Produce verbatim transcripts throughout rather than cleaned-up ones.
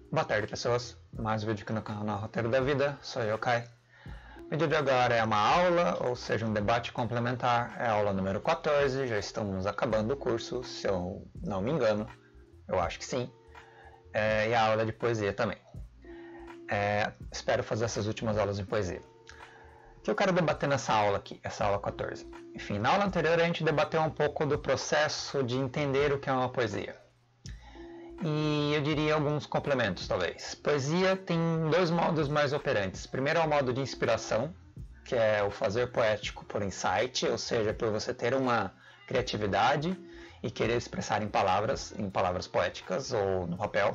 Boa tarde, pessoas. Mais um vídeo aqui no canal Roteiro da Vida. Sou eu, Kai. O vídeo de agora é uma aula, ou seja, um debate complementar. É a aula número quatorze. Já estamos acabando o curso, se eu não me engano. Eu acho que sim. É, e a aula de poesia também. É, espero fazer essas últimas aulas de poesia. O que eu quero debater nessa aula aqui, essa aula quatorze? Enfim, na aula anterior a gente debateu um pouco do processo de entender o que é uma poesia. E eu diria alguns complementos, talvez. Poesia tem dois modos mais operantes. Primeiro é o modo de inspiração, que é o fazer poético por insight, ou seja, por você ter uma criatividade e querer expressar em palavras, em palavras poéticas ou no papel,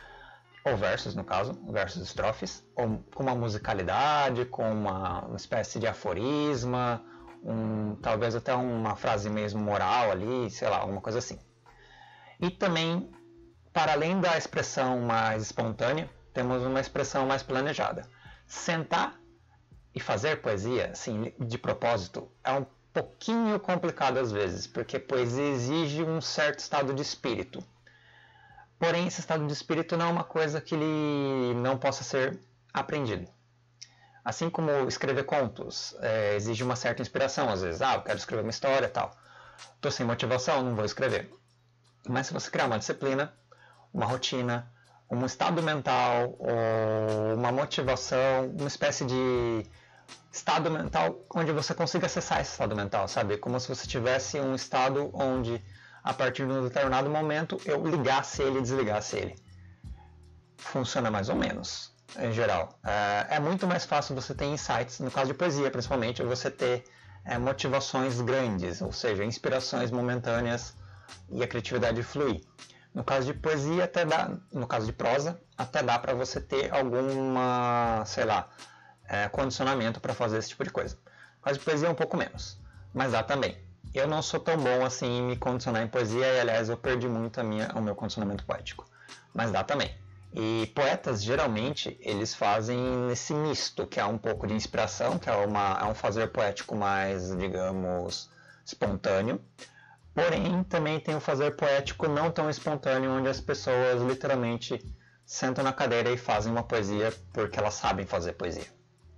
ou versos no caso, versos estrofes, ou com uma musicalidade, com uma, uma espécie de aforisma, um, talvez até uma frase mesmo moral ali, sei lá, alguma coisa assim. E também, para além da expressão mais espontânea, temos uma expressão mais planejada. Sentar e fazer poesia, assim, de propósito, é um pouquinho complicado às vezes, porque poesia exige um certo estado de espírito. Porém, esse estado de espírito não é uma coisa que ele não possa ser aprendido. Assim como escrever contos é, exige uma certa inspiração, às vezes, ah, eu quero escrever uma história e tal. Estou sem motivação, não vou escrever. Mas se você criar uma disciplina, uma rotina, um estado mental, ou uma motivação, uma espécie de estado mental onde você consiga acessar esse estado mental, sabe? Como se você tivesse um estado onde, a partir de um determinado momento, eu ligasse ele e desligasse ele. Funciona mais ou menos, em geral. É muito mais fácil você ter insights, no caso de poesia principalmente, você ter é, motivações grandes, ou seja, inspirações momentâneas e a criatividade fluir. No caso de poesia, até dá, no caso de prosa, até dá para você ter alguma, sei lá, é, condicionamento para fazer esse tipo de coisa. No caso de poesia, um pouco menos, mas dá também. Eu não sou tão bom assim em me condicionar em poesia e, aliás, eu perdi muito a minha, o meu condicionamento poético, mas dá também. E poetas, geralmente, eles fazem esse misto, que é um pouco de inspiração, que é, uma, é um fazer poético mais, digamos, espontâneo. Porém, também tem o fazer poético não tão espontâneo, onde as pessoas literalmente sentam na cadeira e fazem uma poesia porque elas sabem fazer poesia.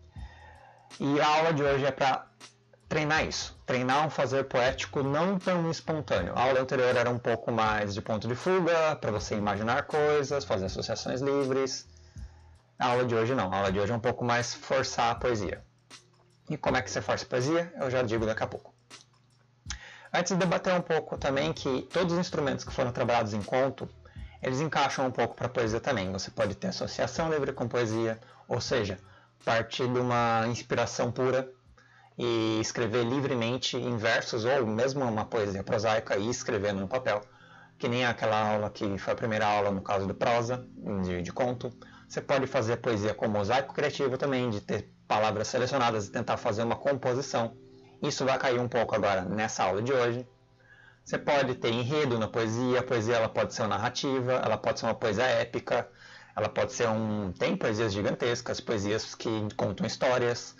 E a aula de hoje é para treinar isso, treinar um fazer poético não tão espontâneo. A aula anterior era um pouco mais de ponto de fuga, para você imaginar coisas, fazer associações livres. A aula de hoje não, a aula de hoje é um pouco mais forçar a poesia. E como é que você força a poesia? Eu já digo daqui a pouco. Antes de debater um pouco também que todos os instrumentos que foram trabalhados em conto, eles encaixam um pouco para a poesia também. Você pode ter associação livre com poesia, ou seja, partir de uma inspiração pura e escrever livremente em versos, ou mesmo uma poesia prosaica e escrevendo no papel, que nem aquela aula que foi a primeira aula no caso de prosa, de, de conto. Você pode fazer poesia com mosaico criativo também, de ter palavras selecionadas e tentar fazer uma composição. Isso vai cair um pouco agora nessa aula de hoje. Você pode ter enredo na poesia, a poesia ela pode ser uma narrativa, ela pode ser uma poesia épica, ela pode ser um... tem poesias gigantescas, poesias que contam histórias,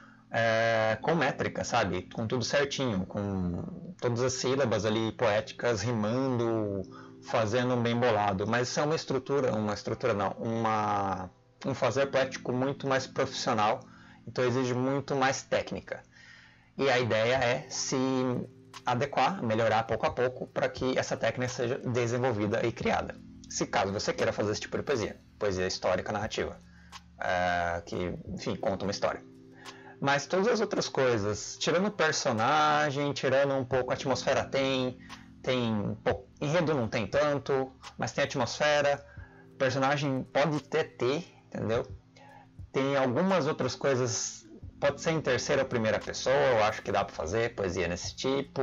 é, com métrica, sabe? Com tudo certinho, com todas as sílabas ali poéticas rimando, fazendo um bem bolado. Mas isso é uma estrutura, uma estrutura não, uma, um fazer poético muito mais profissional, então exige muito mais técnica. E a ideia é se adequar, melhorar pouco a pouco para que essa técnica seja desenvolvida e criada. Se caso você queira fazer esse tipo de poesia, poesia histórica narrativa, é, que, enfim, conta uma história. Mas todas as outras coisas, tirando o personagem, tirando um pouco a atmosfera tem, tem pouco, enredo não tem tanto, mas tem atmosfera, personagem pode até ter, entendeu? Tem algumas outras coisas. Pode ser em terceira ou primeira pessoa, eu acho que dá para fazer poesia nesse tipo.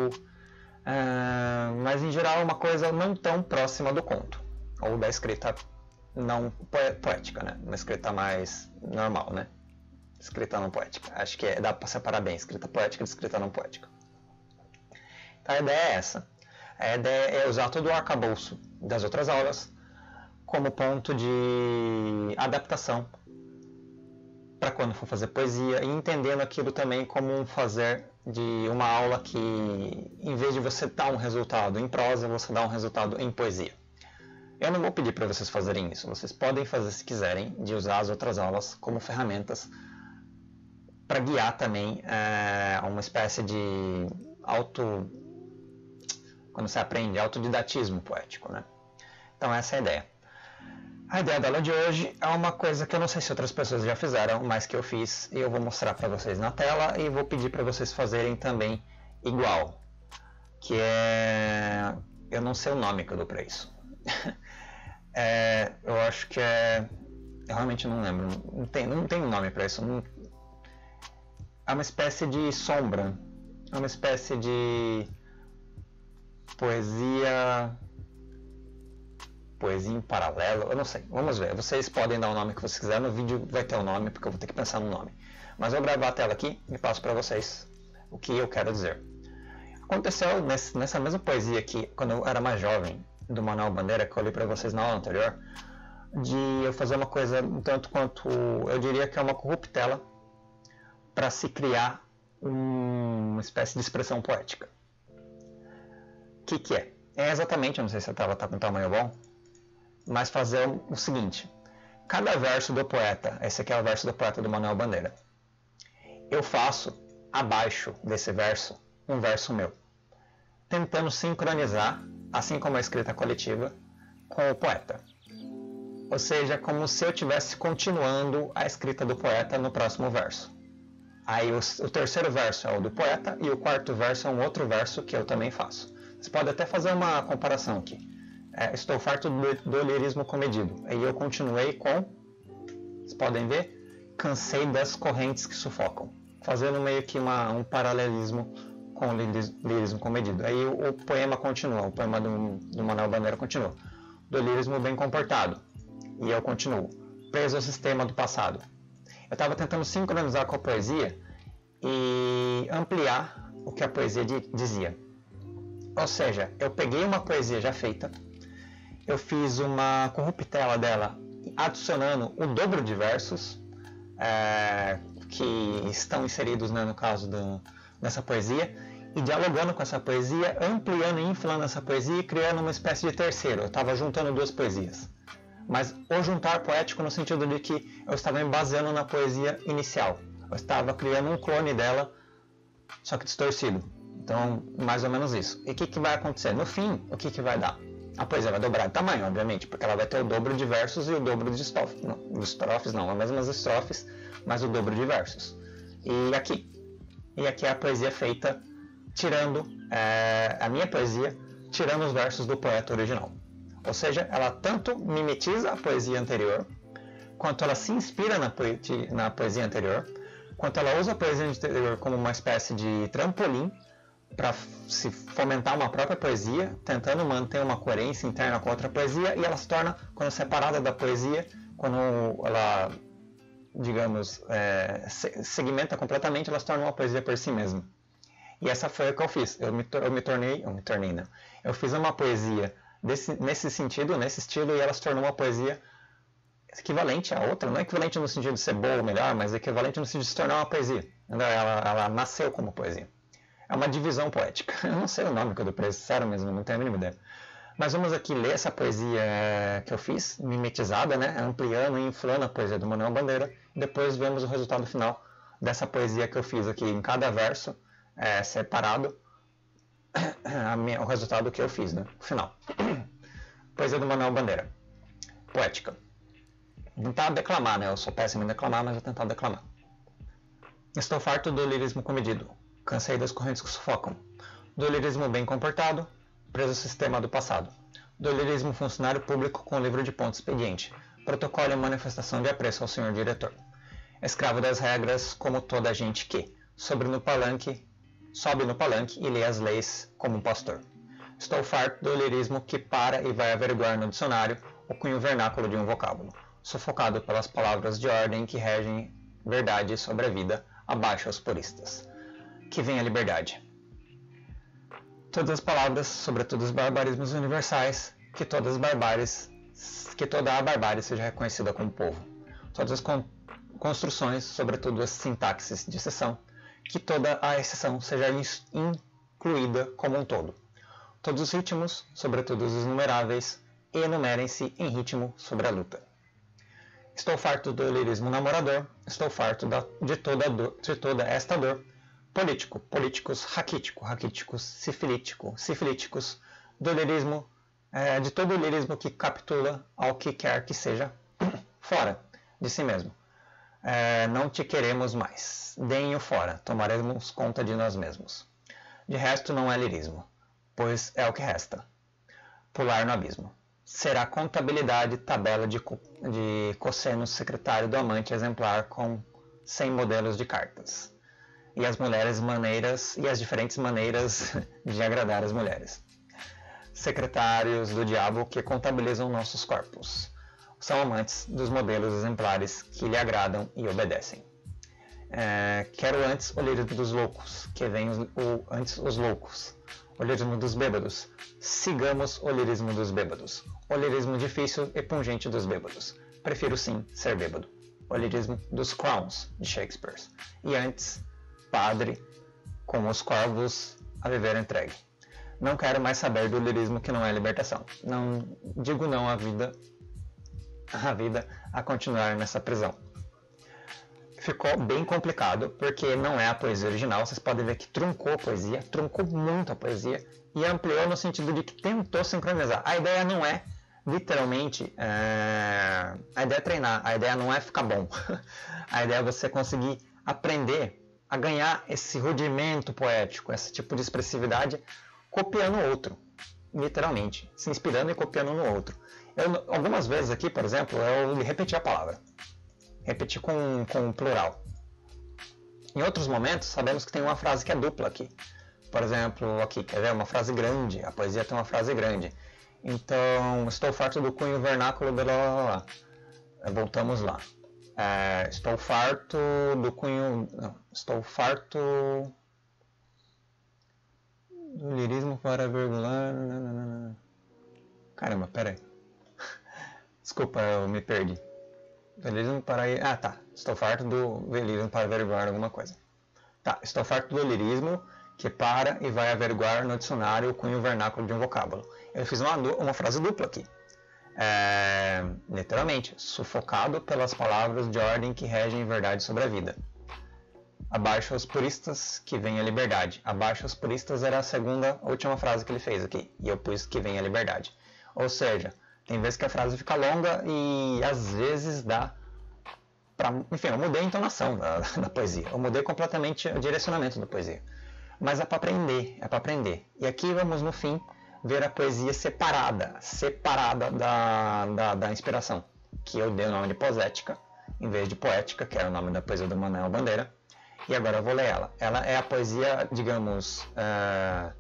Uh, mas em geral é uma coisa não tão próxima do conto. Ou da escrita não poética, né? Uma escrita mais normal, né? Escrita não poética. Acho que é, dá para separar bem escrita poética de escrita não poética. Então a ideia é essa. A ideia é usar todo o arcabouço das outras aulas como ponto de adaptação para quando for fazer poesia, e entendendo aquilo também como um fazer de uma aula que, em vez de você dar um resultado em prosa, você dá um resultado em poesia. Eu não vou pedir para vocês fazerem isso. Vocês podem fazer se quiserem, de usar as outras aulas como ferramentas para guiar também é, uma espécie de auto... Quando você aprende, autodidatismo poético, né? Então essa é a ideia. A ideia da aula de hoje é uma coisa que eu não sei se outras pessoas já fizeram, mas que eu fiz e eu vou mostrar para vocês na tela e vou pedir para vocês fazerem também igual. Que é... Eu não sei o nome que eu dou para isso. é, eu acho que é... Eu realmente não lembro. Não tem, não tem nome para isso. Não... É uma espécie de sombra. É uma espécie de poesia... Poesia em paralelo, eu não sei, vamos ver, vocês podem dar o nome que vocês quiserem, no vídeo vai ter o nome, porque eu vou ter que pensar no nome. Mas eu vou gravar a tela aqui e passo para vocês o que eu quero dizer. Aconteceu nesse, nessa mesma poesia aqui, quando eu era mais jovem, do Manuel Bandeira, que eu li para vocês na aula anterior, de eu fazer uma coisa um tanto quanto, eu diria que é uma corruptela, para se criar uma espécie de expressão poética. O que que é? É exatamente, eu não sei se a tela está com tamanho bom, mas fazer o seguinte: cada verso do poeta, esse aqui é o verso do poeta do Manuel Bandeira, eu faço abaixo desse verso um verso meu, tentando sincronizar, assim como a escrita coletiva, com o poeta. Ou seja, como se eu estivesse continuando a escrita do poeta no próximo verso. Aí o, o terceiro verso é o do poeta e o quarto verso é um outro verso que eu também faço. Você pode até fazer uma comparação aqui. É, estou farto do, do lirismo comedido. Aí eu continuei com, vocês podem ver, cansei das correntes que sufocam. Fazendo meio que uma, um paralelismo com o lirismo comedido. Aí o, o poema continua, o poema do, do Manuel Bandeira continua. Do lirismo bem comportado. E eu continuo. Preso ao sistema do passado. Eu estava tentando sincronizar com a poesia e ampliar o que a poesia di, dizia. Ou seja, eu peguei uma poesia já feita, eu fiz uma corruptela dela, adicionando o dobro de versos é, que estão inseridos, né, no caso do, dessa poesia, e dialogando com essa poesia, ampliando e inflando essa poesia e criando uma espécie de terceiro. Eu estava juntando duas poesias. Mas o juntar poético no sentido de que eu estava me baseando na poesia inicial. Eu estava criando um clone dela, só que distorcido. Então, mais ou menos isso. E o que, que vai acontecer? No fim, o que, que vai dar? A poesia vai dobrar de tamanho, obviamente, porque ela vai ter o dobro de versos e o dobro de estrofes. Não, de estrofes não, as mesmas estrofes, mas o dobro de versos. E aqui. E aqui é a poesia feita tirando, é, a minha poesia, tirando os versos do poeta original. Ou seja, ela tanto mimetiza a poesia anterior, quanto ela se inspira na, poesia, na poesia anterior, quanto ela usa a poesia anterior como uma espécie de trampolim para se fomentar uma própria poesia, tentando manter uma coerência interna com outra poesia, e ela se torna, quando separada da poesia, quando ela, digamos, é, segmenta completamente, ela se torna uma poesia por si mesma. E essa foi o que eu fiz. Eu me, eu me tornei, eu me tornei, né? Eu fiz uma poesia desse, nesse sentido, nesse estilo, e ela se tornou uma poesia equivalente à outra. Não é equivalente no sentido de ser boa ou melhor, mas equivalente no sentido de se tornar uma poesia. Ela, ela nasceu como poesia. É uma divisão poética. Eu não sei o nome que eu dou para isso, sério mesmo, não tenho a mínima ideia. Mas vamos aqui ler essa poesia que eu fiz, mimetizada, né? Ampliando e inflando a poesia do Manuel Bandeira. E depois vemos o resultado final dessa poesia que eu fiz aqui em cada verso, é, separado, a minha, o resultado que eu fiz, né? O final. Poesia do Manuel Bandeira. Poética. Vou tentar declamar, né? Eu sou péssimo em declamar, mas vou tentar declamar. Estou farto do lirismo comedido. Cansei das correntes que sufocam. Do lirismo bem comportado, preso ao sistema do passado. Do lirismo funcionário público com livro de ponto expediente. Protocolo e manifestação de apreço ao senhor diretor. Escravo das regras, como toda a gente que, sobre no palanque, sobe no palanque e lê as leis como um pastor. Estou farto do lirismo que para e vai averiguar no dicionário o cunho vernáculo de um vocábulo, sufocado pelas palavras de ordem que regem verdade sobre a vida abaixo aos puristas. Que venha a liberdade. Todas as palavras, sobretudo os barbarismos universais, que todas as barbáries, que toda a barbárie seja reconhecida como povo. Todas as con construções, sobretudo as sintaxes de exceção, que toda a exceção seja incluída como um todo. Todos os ritmos, sobretudo os inumeráveis, e enumerem-se em ritmo sobre a luta. Estou farto do lirismo namorador, estou farto da, de, toda dor, de toda esta dor. Político, políticos, raquítico, raquíticos, sifilítico, sifilíticos, do lirismo, é, de todo o lirismo que capitula ao que quer que seja fora de si mesmo. É, não te queremos mais. Deem-o fora, tomaremos conta de nós mesmos. De resto não é lirismo, pois é o que resta. Pular no abismo. Será contabilidade, tabela de, co de cosseno secretário do amante exemplar com cem modelos de cartas. E as mulheres maneiras e as diferentes maneiras de agradar as mulheres. Secretários do diabo que contabilizam nossos corpos. São amantes dos modelos exemplares que lhe agradam e obedecem. É, quero antes o lirismo dos loucos, que vem os, o, antes os loucos. O lirismo dos bêbados. Sigamos o lirismo dos bêbados. O lirismo difícil e pungente dos bêbados. Prefiro sim ser bêbado. O lirismo dos clowns, de Shakespeare. E antes, padre, com os corvos a viver entregue. Não quero mais saber do lirismo que não é libertação. Não digo não à vida, à vida a continuar nessa prisão. Ficou bem complicado, porque não é a poesia original. Vocês podem ver que truncou a poesia, truncou muito a poesia e ampliou no sentido de que tentou sincronizar. A ideia não é, literalmente, é... a ideia é treinar, a ideia não é ficar bom. A ideia é você conseguir aprender a ganhar esse rudimento poético, esse tipo de expressividade, copiando o outro, literalmente, se inspirando e copiando no outro. Eu, algumas vezes aqui, por exemplo, eu repeti a palavra. Repeti com, com plural. Em outros momentos, sabemos que tem uma frase que é dupla aqui. Por exemplo, aqui, quer ver? Uma frase grande. A poesia tem uma frase grande. Então, estou farto do cunho vernáculo, blá, blá, blá. Voltamos lá. É, estou farto do cunho... Não, estou farto do lirismo para virgular... Caramba, peraí. Desculpa, eu me perdi. Lirismo para... Ah, tá. Estou farto do lirismo para averiguar alguma coisa. Tá. Estou farto do lirismo que para e vai averiguar no dicionário o cunho vernáculo de um vocábulo. Eu fiz uma, uma frase dupla aqui. É, literalmente. Sufocado pelas palavras de ordem que regem verdade sobre a vida. Abaixo os puristas que vem a liberdade. Abaixo os puristas era a segunda, a última frase que ele fez aqui. E eu pus que vem a liberdade. Ou seja... Tem vezes que a frase fica longa e às vezes dá pra... Enfim, eu mudei a entonação da, da poesia. Eu mudei completamente o direcionamento da poesia. Mas é para aprender, é para aprender. E aqui vamos, no fim, ver a poesia separada, separada da, da, da inspiração. Que eu dei o nome de posética, em vez de poética, que era o nome da poesia do Manuel Bandeira. E agora eu vou ler ela. Ela é a poesia, digamos, é...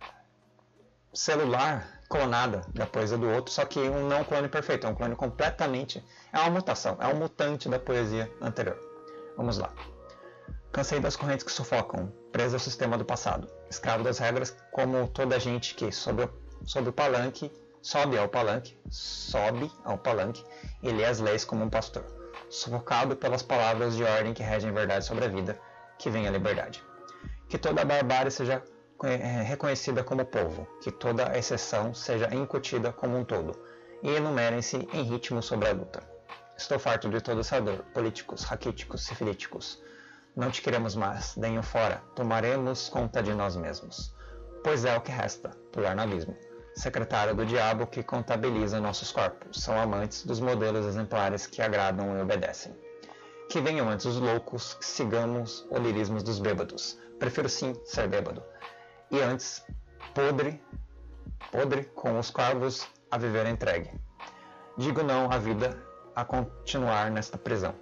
celular, clonada da poesia do outro, só que um não clone perfeito, é um clone completamente, é uma mutação, é um mutante da poesia anterior. Vamos lá. Cansei das correntes que sufocam, preso ao sistema do passado, escravo das regras, como toda gente que sobe, sob o palanque, sobe ao palanque, sobe ao palanque e lê as leis como um pastor, sufocado pelas palavras de ordem que regem verdade sobre a vida, que vem a liberdade. Que toda a barbárie seja reconhecida como povo, que toda exceção seja incutida como um todo, e enumerem-se em ritmo sobre a luta. Estou farto de toda essa dor, políticos, raquíticos, sifilíticos. Não te queremos mais, deem-o fora, tomaremos conta de nós mesmos. Pois é o que resta, pular no abismo. Secretário do diabo que contabiliza nossos corpos, são amantes dos modelos exemplares que agradam e obedecem. Que venham antes os loucos, que sigamos o lirismo dos bêbados. Prefiro sim ser bêbado. E antes, podre, podre com os corvos a viver entregue. Digo não à vida a continuar nesta prisão.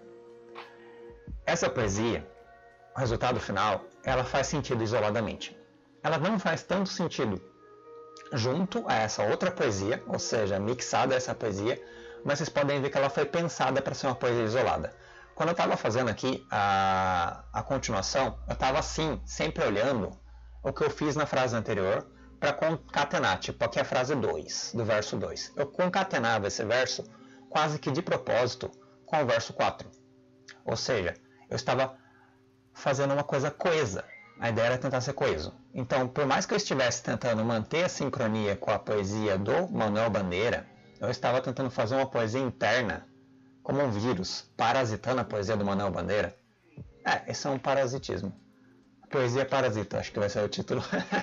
Essa poesia, o resultado final, ela faz sentido isoladamente. Ela não faz tanto sentido junto a essa outra poesia, ou seja, mixada a essa poesia, mas vocês podem ver que ela foi pensada para ser uma poesia isolada. Quando eu estava fazendo aqui a, a continuação, eu estava assim, sempre olhando o que eu fiz na frase anterior para concatenar, tipo aqui é a frase dois, do verso dois. Eu concatenava esse verso quase que de propósito com o verso quatro. Ou seja, eu estava fazendo uma coisa coesa. A ideia era tentar ser coeso. Então, por mais que eu estivesse tentando manter a sincronia com a poesia do Manuel Bandeira, Eu estava tentando fazer uma poesia interna, como um vírus, parasitando a poesia do Manuel Bandeira. É, isso é um parasitismo. Poesia parasita, acho que vai ser o título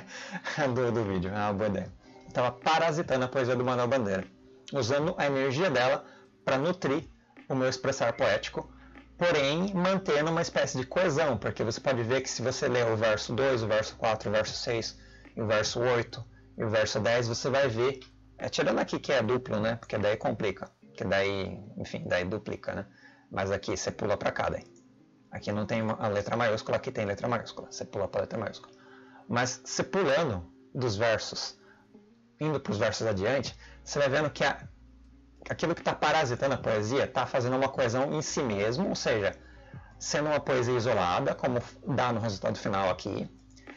do, do vídeo, é uma boa ideia. Estava parasitando a poesia do Manuel Bandeira, usando a energia dela para nutrir o meu expressar poético, porém mantendo uma espécie de coesão, porque você pode ver que se você ler o verso dois, o verso quatro, o verso seis, e o verso oito e o verso dez, você vai ver, é, tirando aqui que é duplo, né, porque daí complica, que daí, enfim, daí duplica, né, mas aqui você pula para cá daí. Aqui não tem a letra maiúscula, aqui tem letra maiúscula, você pula para a letra maiúscula. Mas você pulando dos versos, indo para os versos adiante, você vai vendo que a, aquilo que está parasitando a poesia está fazendo uma coesão em si mesmo, ou seja, sendo uma poesia isolada, como dá no resultado final aqui,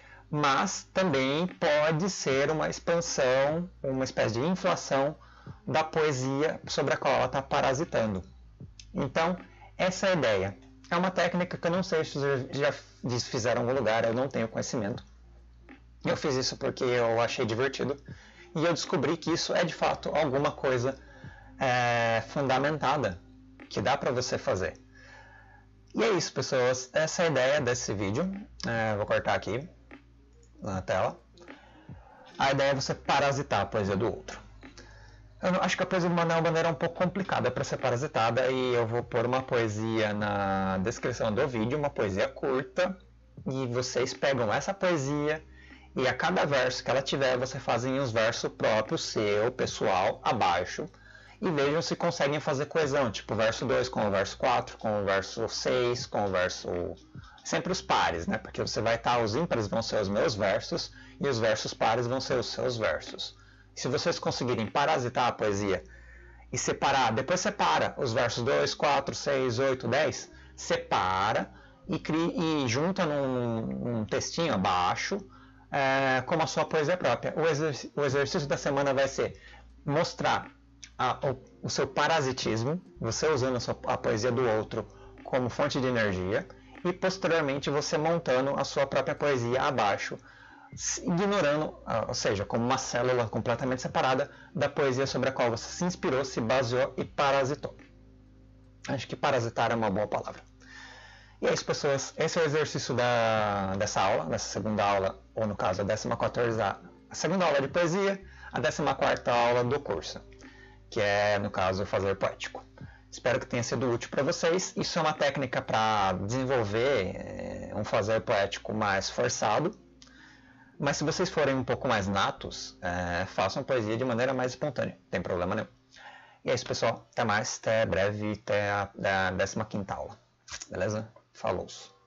mas também pode ser uma expansão, uma espécie de inflação da poesia sobre a qual ela está parasitando. Então, essa é a ideia. É uma técnica que eu não sei se já fizeram em algum lugar, eu não tenho conhecimento. Eu fiz isso porque eu achei divertido e eu descobri que isso é de fato alguma coisa é, fundamentada que dá para você fazer. E é isso, pessoas. Essa é a ideia desse vídeo. É, vou cortar aqui na tela. A ideia é você parasitar a poesia do outro. Eu acho que a poesia do Manuel Bandeira é um pouco complicada para ser parasitada e eu vou pôr uma poesia na descrição do vídeo, uma poesia curta, e vocês pegam essa poesia e a cada verso que ela tiver, você fazem os versos próprios, seu, pessoal, abaixo, e vejam se conseguem fazer coesão, tipo o verso dois com o verso quatro, com o verso seis, com o verso... Sempre os pares, né? Porque você vai estar, os ímpares vão ser os meus versos e os versos pares vão ser os seus versos. Se vocês conseguirem parasitar a poesia e separar, depois separa os versos dois, quatro, seis, oito, dez, separa e, cria, e junta num, num textinho abaixo é, como a sua poesia própria. O, exerc, o exercício da semana vai ser mostrar a, o, o seu parasitismo, você usando a, sua, a poesia do outro como fonte de energia e posteriormente você montando a sua própria poesia abaixo, ignorando, ou seja, como uma célula completamente separada da poesia sobre a qual você se inspirou, se baseou e parasitou. Acho que parasitar é uma boa palavra. E é isso, pessoas. Esse é o exercício da, dessa aula, dessa segunda aula, ou no caso, a décima quatorta, a segunda aula de poesia, a décima quarta aula do curso, que é, no caso, fazer poético. Espero que tenha sido útil para vocês. Isso é uma técnica para desenvolver é, um fazer poético mais forçado. Mas se vocês forem um pouco mais natos, é, façam poesia de maneira mais espontânea, não tem problema nenhum. E é isso, pessoal. Até mais, até breve, até a, a décima quinta aula. Beleza? Falou!